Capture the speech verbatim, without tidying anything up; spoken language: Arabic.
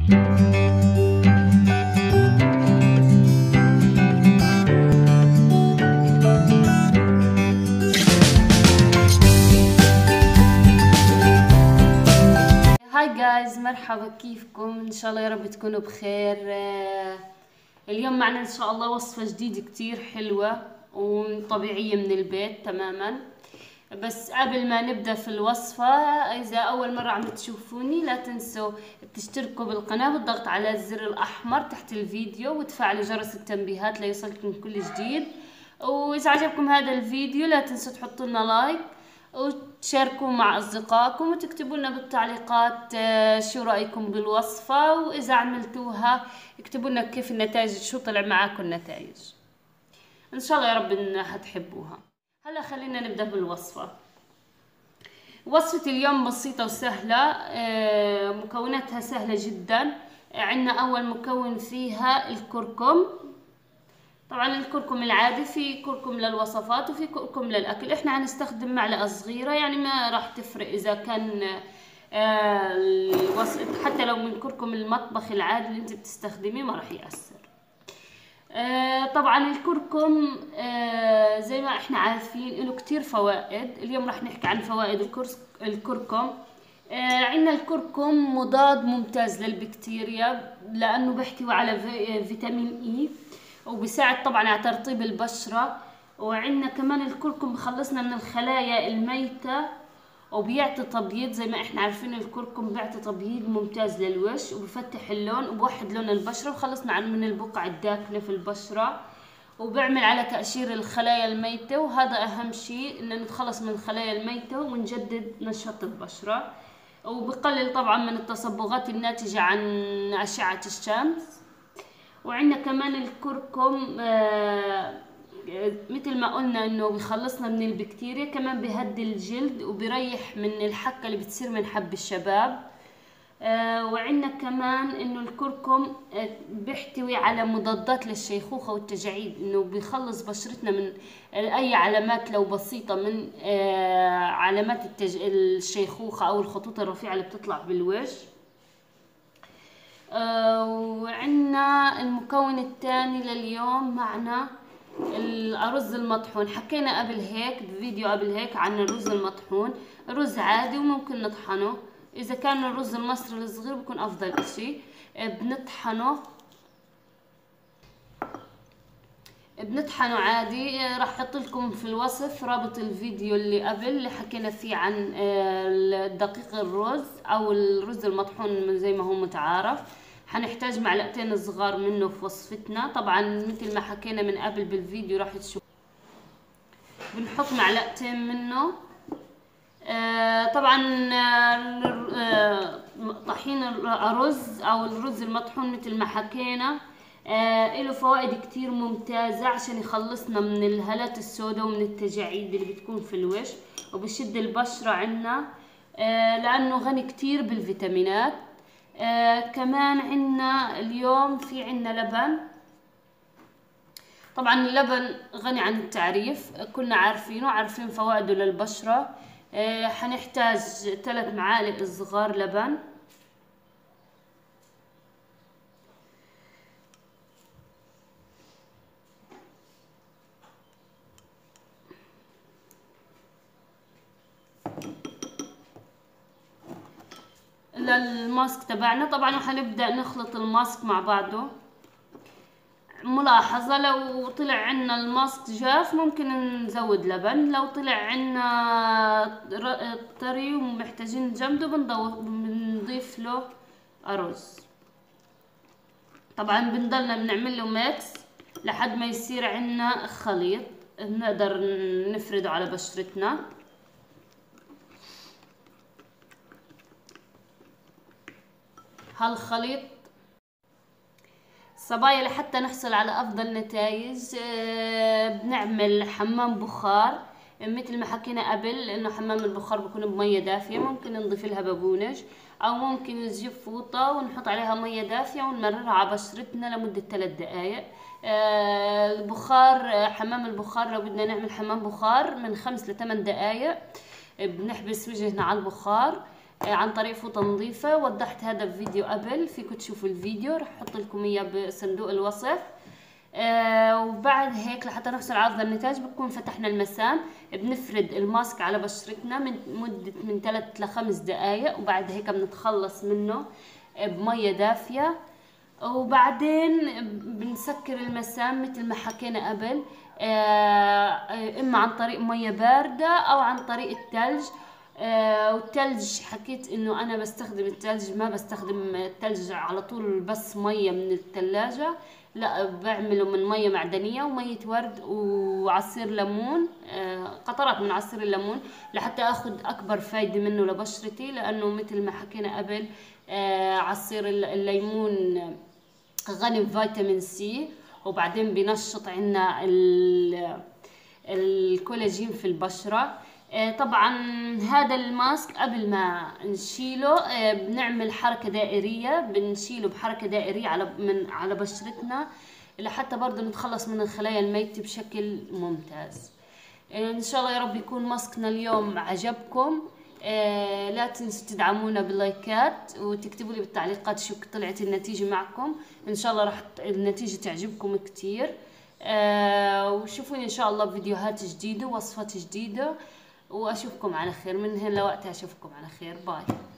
هاي جايز، مرحبا، كيفكم؟ ان شاء الله يا رب تكونوا بخير. اليوم معنا ان شاء الله وصفة جديدة كتير حلوة وطبيعية من البيت تماما. بس قبل ما نبدأ في الوصفة، اذا اول مرة عم تشوفوني لا تنسوا تشتركوا بالقناة بالضغط على الزر الاحمر تحت الفيديو وتفعلوا جرس التنبيهات ليوصلكم كل جديد. واذا عجبكم هذا الفيديو لا تنسوا تحطوا لنا لايك وتشاركوا مع أصدقائكم وتكتبوا لنا بالتعليقات شو رأيكم بالوصفة، وإذا عملتوها اكتبوا لنا كيف النتائج، شو طلع معاكم النتائج. إن شاء الله يا رب إنها تحبوها. هلا خلينا نبدأ بالوصفة. وصفة اليوم بسيطة وسهلة، مكوناتها سهلة جدا. عندنا أول مكون فيها الكركم. طبعا الكركم العادي، في كركم للوصفات وفي كركم للاكل. احنا هنستخدم معلقه صغيره، يعني ما راح تفرق اذا كان آه حتى لو من كركم المطبخ العادي اللي انت بتستخدميه ما راح يأثر. آه طبعا الكركم آه زي ما احنا عارفين له كتير فوائد. اليوم راح نحكي عن فوائد الكركم. آه عندنا الكركم مضاد ممتاز للبكتيريا لانه بيحتوي على فيتامين اي وبيساعد طبعا على ترطيب البشرة. وعندنا كمان الكركم بخلصنا من الخلايا الميتة وبيعطي تبييض. زي ما احنا عارفين الكركم بيعطي تبييض ممتاز للوجه وبفتح اللون وبوحد لون البشرة وخلصنا من البقع الداكنة في البشرة وبيعمل على تقشير الخلايا الميتة. وهذا اهم شيء ان نتخلص من الخلايا الميتة ونجدد نشاط البشرة. وبقلل طبعا من التصبغات الناتجة عن أشعة الشمس. وعندنا كمان الكركم آه مثل ما قلنا انه بيخلصنا من البكتيريا، كمان بيهدي الجلد وبيريح من الحكة اللي بتصير من حب الشباب. آه وعندنا كمان انه الكركم آه بيحتوي على مضادات للشيخوخة والتجاعيد، انه بيخلص بشرتنا من اي علامات لو بسيطة من آه علامات التج... الشيخوخة او الخطوط الرفيعة اللي بتطلع بالوجه. آه وعندنا المكون الثاني لليوم معنا الرز المطحون. حكينا قبل هيك بفيديو قبل هيك عن الرز المطحون. رز عادي وممكن نطحنه، اذا كان الرز المصري الصغير بكون افضل اشي. آه بنطحنه بنطحنه عادي. آه راح احط لكم في الوصف رابط الفيديو اللي قبل اللي حكينا فيه عن آه دقيق الرز او الرز المطحون زي ما هو متعارف. حنحتاج معلقتين صغار منه في وصفتنا. طبعا مثل ما حكينا من قبل بالفيديو راح تشوفوا. بنحط معلقتين منه. آه طبعا آه طحين الرز او الرز المطحون مثل ما حكينا آه له فوائد كتير ممتازة عشان يخلصنا من الهالات السوداء ومن التجاعيد اللي بتكون في الوجه، وبشد البشرة عنا آه لانه غني كتير بالفيتامينات. آه كمان عنا اليوم في عنا لبن. طبعا اللبن غني عن التعريف، كلنا عارفينه، عارفين فوائده للبشرة. آه حنحتاج ثلاث معالق صغار لبن. للماسك تبعنا. طبعا حنبدأ نخلط الماسك مع بعضه. ملاحظة لو طلع عنا الماسك جاف ممكن نزود لبن، لو طلع عنا طري ومحتاجين جمده بنضيف له أرز. طبعا بنضلنا بنعمل له ميكس لحد ما يصير عنا خليط نقدر نفرده على بشرتنا. هالخليط صبايا لحتى نحصل على افضل نتائج بنعمل حمام بخار مثل ما حكينا قبل، انه حمام البخار بكون بميه دافيه، ممكن نضيف لها بابونج او ممكن نجيب فوطه ونحط عليها ميه دافيه ونمررها على بشرتنا لمده ثلاث دقائق. البخار حمام البخار لو بدنا نعمل حمام بخار من خمس لثمان دقائق بنحبس وجهنا على البخار. عن طريق فوطة نظيفة. وضحت هذا الفيديو قبل، فيكم تشوفوا الفيديو، رح احط لكم اياه بصندوق الوصف. آه وبعد هيك لحتى نحصل على افضل نتاج بنكون فتحنا المسام، بنفرد الماسك على بشرتنا من مدة من ثلاث لخمس دقائق، وبعد هيك بنتخلص منه بمية دافية. وبعدين بنسكر المسام مثل ما حكينا قبل، آه اما عن طريق مية باردة او عن طريق الثلج. آه والثلج حكيت انه انا بستخدم الثلج، ما بستخدم الثلج على طول بس مية من الثلاجة، لا بعمله من مية معدنية ومية ورد وعصير ليمون، آه قطرات من عصير الليمون، لحتى اخذ اكبر فايدة منه لبشرتي، لانه مثل ما حكينا قبل آه عصير الليمون غني بفيتامين سي، وبعدين بنشط عنا الكولاجين في البشرة. طبعا هذا الماسك قبل ما نشيله بنعمل حركة دائرية، بنشيله بحركة دائرية على من على بشرتنا لحتى برضه نتخلص من الخلايا الميتة بشكل ممتاز. ان شاء الله يا رب يكون ماسكنا اليوم عجبكم. آه لا تنسوا تدعمونا باللايكات وتكتبوا لي بالتعليقات شو طلعت النتيجة معكم. ان شاء الله راح النتيجة تعجبكم كتير. آه وشوفوني ان شاء الله بفيديوهات جديدة ووصفات جديدة، واشوفكم على خير. من هنا لوقتها اشوفكم على خير. باي.